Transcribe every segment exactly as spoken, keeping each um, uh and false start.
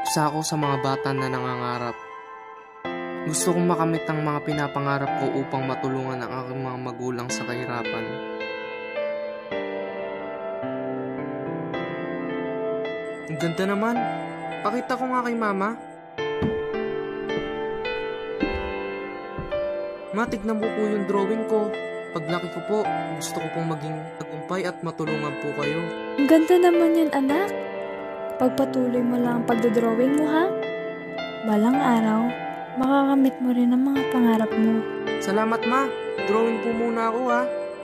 Isa ako sa mga bata na nangangarap. Gusto kong makamit ang mga pinapangarap ko upang matulungan ang aking mga magulang sa kahirapan. Ang ganda naman. Pakita ko nga kay mama. Ma, tignan mo po yung drawing ko. Paglaki ko po, gusto ko pong maging tagumpay at matulungan po kayo. Ang ganda naman yan, anak. Pagpatuloy mo lang ang pagdodrawing mo, ha? Balang araw, makakamit mo rin ang mga pangarap mo. Salamat, ma. Drawing po muna ako, ha.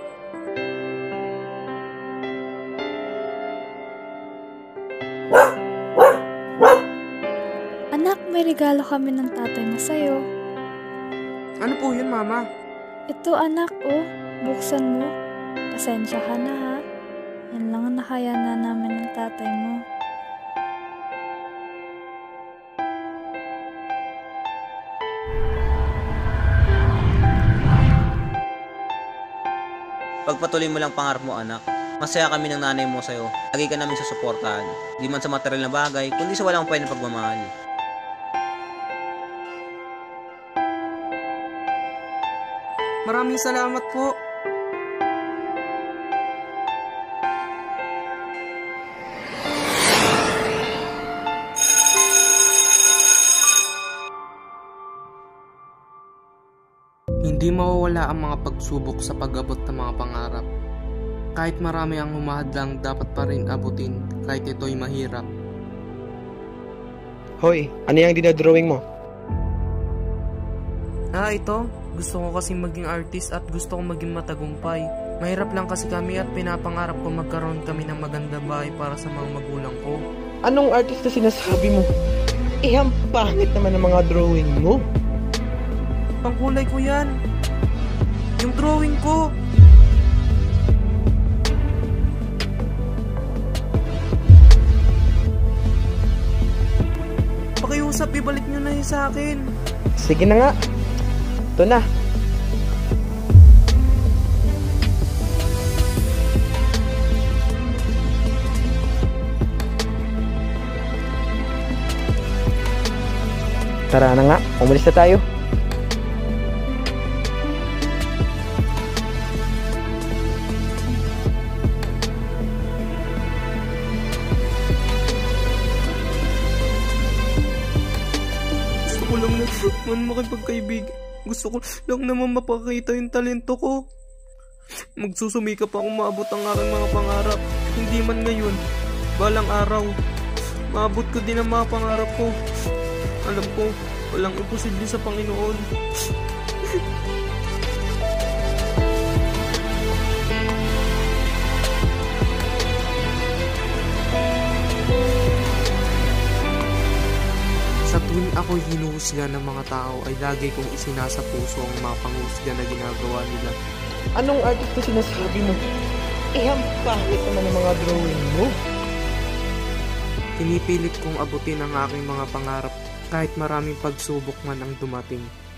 Anak, may regalo kami ng tatay mo sa'yo. Ano po yun, mama? Ito, anak, oh. Buksan mo. Pasensya ka na, ha? Yan lang ang nakaya na namin ng tatay mo. Pagpatuloy mo lang pangarap mo, anak. Masaya kami ng nanay mo sa'yo. Lagi ka namin susuportahan. Di man sa material na bagay, kundi sa walang pwede na pagmamahal. Maraming salamat po. Hindi mawawala ang mga pagsubok sa pag-abot ng mga pangarap. Kahit marami ang humahadlang, dapat pa rin abutin kahit ito'y mahirap. Hoy, ano yung dinadrawing mo? Ah, ito. Gusto ko kasing maging artist at gusto ko maging matagumpay. Mahirap lang kasi kami at pinapangarap ko magkaroon kami ng magandang bahay para sa mga magulang ko. Anong artist na sinasabi mo? Eh, ang pangit naman ng mga drawing mo. Pangkulay ko yan. Yung drawing ko. Pakiusap, ibalik nyo na yun sa akin. Sige na nga. Ito na. Tara na nga, umalis na tayo. Gusto ko lang naman makipagkaibig. Gusto ko lang naman mapakita yung talento ko. Magsusumikap akong maabot ang aking mga pangarap. Hindi man ngayon, balang araw. Maabot ko din ang mga pangarap ko. Alam ko, walang imposible sa Panginoon. Sa tuwing ako'y hinuhusga ng mga tao ay lagi kong isinasa puso ang mga panghusga na ginagawa nila. Anong artist na sinasabi mo? Eh, ang pangit naman ng mga drawing mo. Pinipilit kong abutin ang aking mga pangarap kahit maraming pagsubok man ang dumating.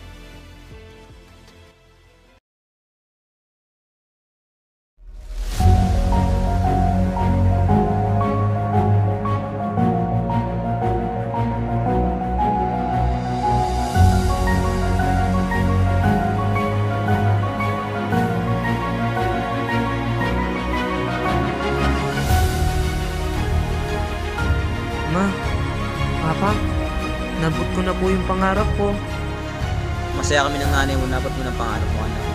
Ma, Papa, nabot ko na po yung pangarap ko. Masaya kami ng nanay mo, nabot mo ng pangarap mo, anak.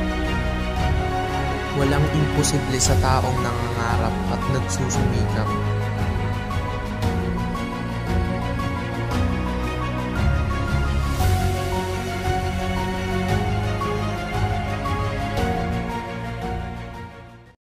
Walang imposible sa taong nangangarap at nagsusumikap.